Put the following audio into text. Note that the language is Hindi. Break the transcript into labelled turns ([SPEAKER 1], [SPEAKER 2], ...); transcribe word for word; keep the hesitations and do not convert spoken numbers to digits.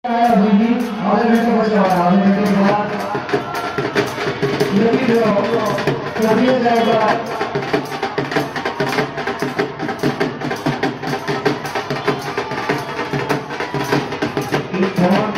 [SPEAKER 1] आधे घंटे बचा हुआ है, आधे घंटे के बाद लेकिन जो कर दिया जाएगा।